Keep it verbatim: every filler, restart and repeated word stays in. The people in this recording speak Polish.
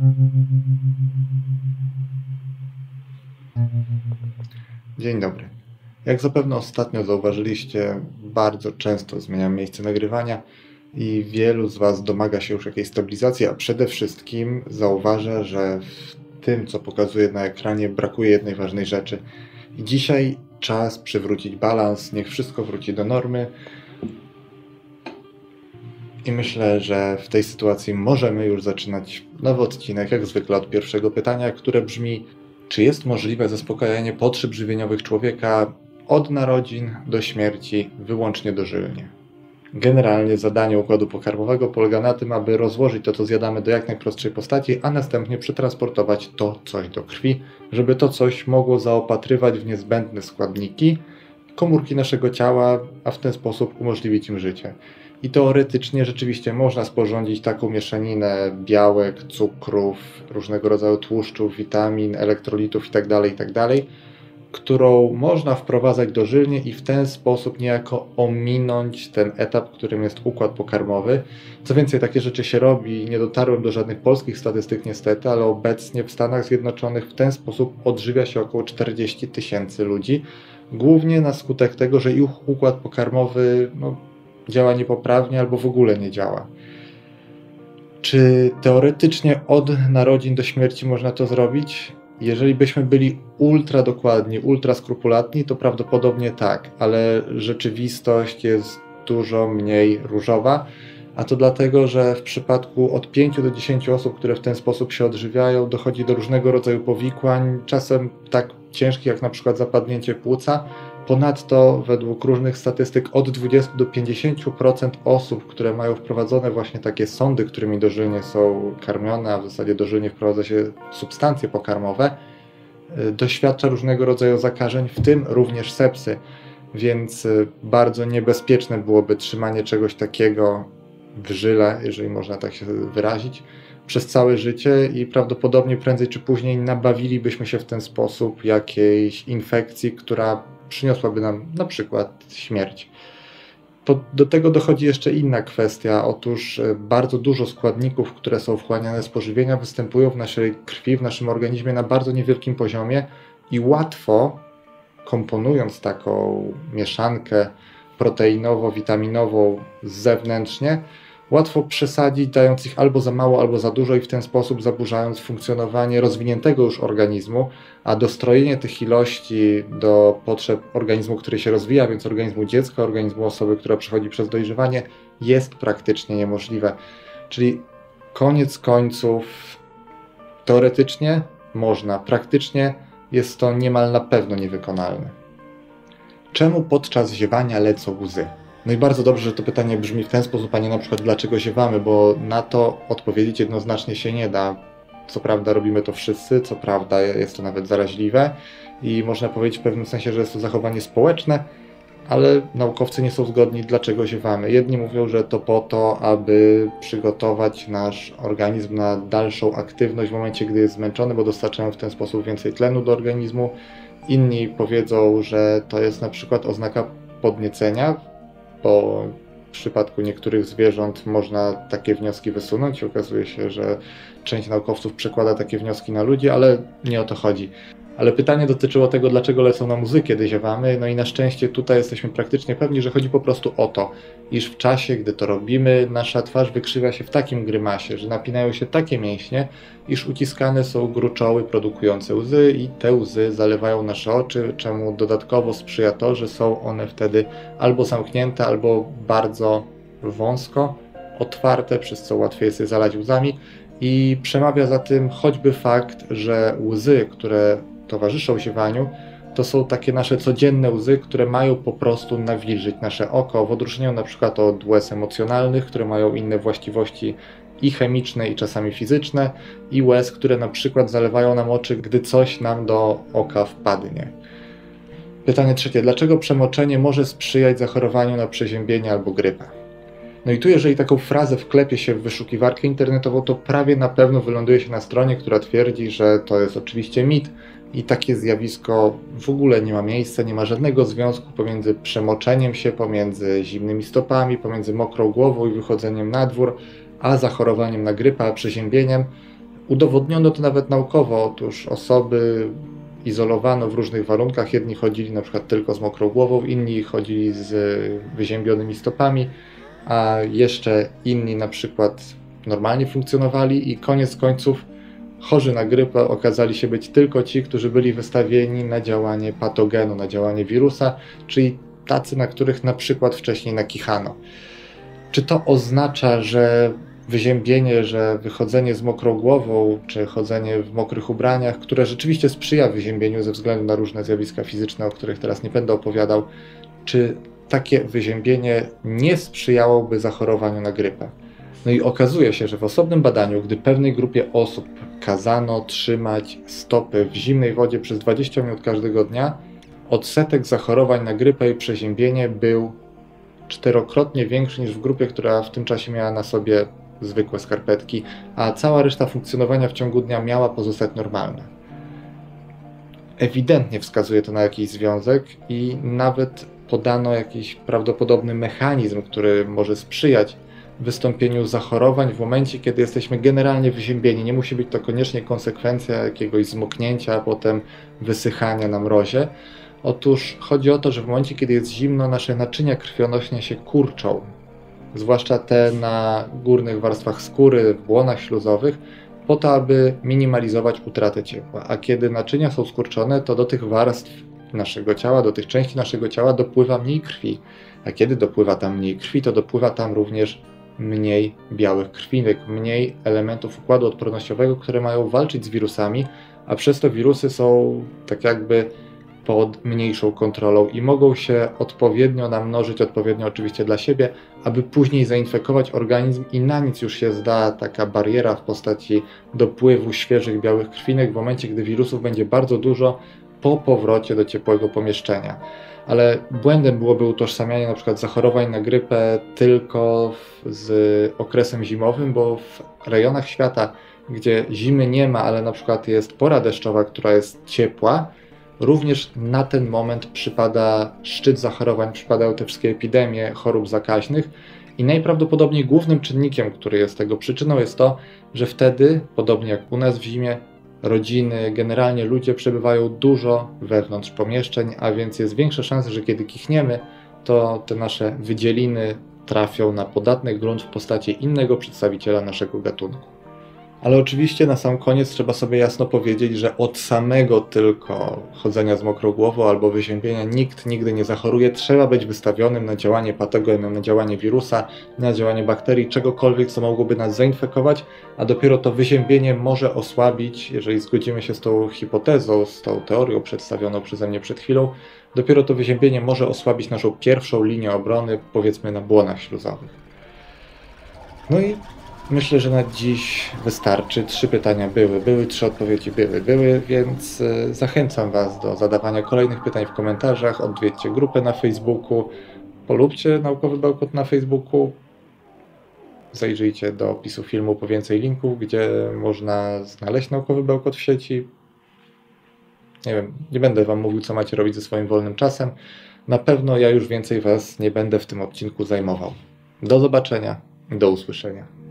Dzień dobry. Jak zapewne ostatnio zauważyliście, bardzo często zmieniam miejsce nagrywania i wielu z Was domaga się już jakiejś stabilizacji, a przede wszystkim zauważa, że w tym, co pokazuję na ekranie, brakuje jednej ważnej rzeczy. I dzisiaj czas przywrócić balans, niech wszystko wróci do normy. I myślę, że w tej sytuacji możemy już zaczynać nowy odcinek, jak zwykle od pierwszego pytania, które brzmi: czy jest możliwe zaspokajanie potrzeb żywieniowych człowieka od narodzin do śmierci wyłącznie dożylnie? Generalnie zadanie układu pokarmowego polega na tym, aby rozłożyć to, co zjadamy, do jak najprostszej postaci, a następnie przetransportować to coś do krwi, żeby to coś mogło zaopatrywać w niezbędne składniki komórki naszego ciała, a w ten sposób umożliwić im życie. I teoretycznie rzeczywiście można sporządzić taką mieszaninę białek, cukrów, różnego rodzaju tłuszczów, witamin, elektrolitów itd., itd., którą można wprowadzać dożylnie i w ten sposób niejako ominąć ten etap, którym jest układ pokarmowy. Co więcej, takie rzeczy się robi. Nie dotarłem do żadnych polskich statystyk niestety, ale obecnie w Stanach Zjednoczonych w ten sposób odżywia się około czterdzieści tysięcy ludzi. Głównie na skutek tego, że ich układ pokarmowy no, działa niepoprawnie albo w ogóle nie działa. Czy teoretycznie od narodzin do śmierci można to zrobić? Jeżeli byśmy byli ultra dokładni, ultra skrupulatni, to prawdopodobnie tak, ale rzeczywistość jest dużo mniej różowa, a to dlatego, że w przypadku od pięciu do dziesięciu osób, które w ten sposób się odżywiają, dochodzi do różnego rodzaju powikłań, czasem tak ciężkich jak na przykład zapadnięcie płuca. Ponadto według różnych statystyk od dwudziestu do pięćdziesięciu procent osób, które mają wprowadzone właśnie takie sondy, którymi dożylnie są karmione, a w zasadzie dożylnie wprowadza się substancje pokarmowe, doświadcza różnego rodzaju zakażeń, w tym również sepsy. Więc bardzo niebezpieczne byłoby trzymanie czegoś takiego w żyle, jeżeli można tak się wyrazić, przez całe życie i prawdopodobnie prędzej czy później nabawilibyśmy się w ten sposób jakiejś infekcji, która przyniosłaby nam na przykład śmierć. Do tego dochodzi jeszcze inna kwestia. Otóż bardzo dużo składników, które są wchłaniane z pożywienia, występują w naszej krwi, w naszym organizmie na bardzo niewielkim poziomie i łatwo, komponując taką mieszankę proteinowo-witaminową zewnętrznie, łatwo przesadzić, dając ich albo za mało, albo za dużo i w ten sposób zaburzając funkcjonowanie rozwiniętego już organizmu, a dostrojenie tych ilości do potrzeb organizmu, który się rozwija, więc organizmu dziecka, organizmu osoby, która przechodzi przez dojrzewanie, jest praktycznie niemożliwe. Czyli koniec końców teoretycznie można, praktycznie jest to niemal na pewno niewykonalne. Czemu podczas ziewania lecą łzy? No i bardzo dobrze, że to pytanie brzmi w ten sposób, a nie na przykład dlaczego ziewamy, bo na to odpowiedzieć jednoznacznie się nie da. Co prawda robimy to wszyscy, co prawda jest to nawet zaraźliwe i można powiedzieć w pewnym sensie, że jest to zachowanie społeczne, ale naukowcy nie są zgodni, dlaczego ziewamy. Jedni mówią, że to po to, aby przygotować nasz organizm na dalszą aktywność w momencie, gdy jest zmęczony, bo dostarczają w ten sposób więcej tlenu do organizmu. Inni powiedzą, że to jest na przykład oznaka podniecenia, bo w przypadku niektórych zwierząt można takie wnioski wysunąć. Okazuje się, że część naukowców przekłada takie wnioski na ludzi, ale nie o to chodzi. Ale pytanie dotyczyło tego, dlaczego lecą nam łzy, kiedy ziewamy. No i na szczęście tutaj jesteśmy praktycznie pewni, że chodzi po prostu o to, iż w czasie, gdy to robimy, nasza twarz wykrzywia się w takim grymasie, że napinają się takie mięśnie, iż uciskane są gruczoły produkujące łzy i te łzy zalewają nasze oczy, czemu dodatkowo sprzyja to, że są one wtedy albo zamknięte, albo bardzo wąsko otwarte, przez co łatwiej jest je zalać łzami. I przemawia za tym choćby fakt, że łzy, które towarzyszą ziewaniu, to są takie nasze codzienne łzy, które mają po prostu nawilżyć nasze oko, w odróżnieniu na przykład od łez emocjonalnych, które mają inne właściwości i chemiczne, i czasami fizyczne, i łez, które na przykład zalewają nam oczy, gdy coś nam do oka wpadnie. Pytanie trzecie. Dlaczego przemoczenie może sprzyjać zachorowaniu na przeziębienie albo grypę? No i tu, jeżeli taką frazę wklepie się w wyszukiwarkę internetową, to prawie na pewno wyląduje się na stronie, która twierdzi, że to jest oczywiście mit i takie zjawisko w ogóle nie ma miejsca, nie ma żadnego związku pomiędzy przemoczeniem się, pomiędzy zimnymi stopami, pomiędzy mokrą głową i wychodzeniem na dwór, a zachorowaniem na grypę, a przeziębieniem. Udowodniono to nawet naukowo. Otóż osoby izolowano w różnych warunkach. Jedni chodzili na przykład tylko z mokrą głową, inni chodzili z wyziębionymi stopami, a jeszcze inni na przykład normalnie funkcjonowali i koniec końców chorzy na grypę okazali się być tylko ci, którzy byli wystawieni na działanie patogenu, na działanie wirusa, czyli tacy, na których na przykład wcześniej nakichano. Czy to oznacza, że wyziębienie, że wychodzenie z mokrą głową, czy chodzenie w mokrych ubraniach, które rzeczywiście sprzyja wyziębieniu ze względu na różne zjawiska fizyczne, o których teraz nie będę opowiadał, czy takie wyziębienie nie sprzyjałoby zachorowaniu na grypę? No i okazuje się, że w osobnym badaniu, gdy pewnej grupie osób kazano trzymać stopy w zimnej wodzie przez dwadzieścia minut każdego dnia, odsetek zachorowań na grypę i przeziębienie był czterokrotnie większy niż w grupie, która w tym czasie miała na sobie zwykłe skarpetki, a cała reszta funkcjonowania w ciągu dnia miała pozostać normalna. Ewidentnie wskazuje to na jakiś związek i nawet podano jakiś prawdopodobny mechanizm, który może sprzyjać wystąpieniu zachorowań w momencie, kiedy jesteśmy generalnie wyziębieni. Nie musi być to koniecznie konsekwencja jakiegoś zmoknięcia, a potem wysychania na mrozie. Otóż chodzi o to, że w momencie, kiedy jest zimno, nasze naczynia krwionośne się kurczą, zwłaszcza te na górnych warstwach skóry, w błonach śluzowych, po to, aby minimalizować utratę ciepła. A kiedy naczynia są skurczone, to do tych warstw naszego ciała, do tych części naszego ciała dopływa mniej krwi. A kiedy dopływa tam mniej krwi, to dopływa tam również mniej białych krwinek, mniej elementów układu odpornościowego, które mają walczyć z wirusami, a przez to wirusy są tak jakby pod mniejszą kontrolą i mogą się odpowiednio namnożyć, odpowiednio oczywiście dla siebie, aby później zainfekować organizm i na nic już się zda taka bariera w postaci dopływu świeżych białych krwinek w momencie, gdy wirusów będzie bardzo dużo po powrocie do ciepłego pomieszczenia. Ale błędem byłoby utożsamianie na przykład zachorowań na grypę tylko z okresem zimowym, bo w rejonach świata, gdzie zimy nie ma, ale na przykład jest pora deszczowa, która jest ciepła, również na ten moment przypada szczyt zachorowań, przypadają te wszystkie epidemie chorób zakaźnych i najprawdopodobniej głównym czynnikiem, który jest tego przyczyną, jest to, że wtedy, podobnie jak u nas w zimie, rodziny, generalnie ludzie przebywają dużo wewnątrz pomieszczeń, a więc jest większa szansa, że kiedy kichniemy, to te nasze wydzieliny trafią na podatny grunt w postaci innego przedstawiciela naszego gatunku. Ale oczywiście na sam koniec trzeba sobie jasno powiedzieć, że od samego tylko chodzenia z mokrą głową albo wyziębienia nikt nigdy nie zachoruje. Trzeba być wystawionym na działanie patogenu, na działanie wirusa, na działanie bakterii, czegokolwiek, co mogłoby nas zainfekować, a dopiero to wyziębienie może osłabić, jeżeli zgodzimy się z tą hipotezą, z tą teorią przedstawioną przeze mnie przed chwilą, dopiero to wyziębienie może osłabić naszą pierwszą linię obrony, powiedzmy na błonach śluzowych. No i myślę, że na dziś wystarczy. Trzy pytania były, były, trzy odpowiedzi były, były, więc zachęcam Was do zadawania kolejnych pytań w komentarzach. Odwiedźcie grupę na Facebooku, polubcie Naukowy Bełkot na Facebooku, zajrzyjcie do opisu filmu po więcej linków, gdzie można znaleźć Naukowy Bełkot w sieci. Nie wiem, nie będę Wam mówił, co macie robić ze swoim wolnym czasem. Na pewno ja już więcej Was nie będę w tym odcinku zajmował. Do zobaczenia, do usłyszenia.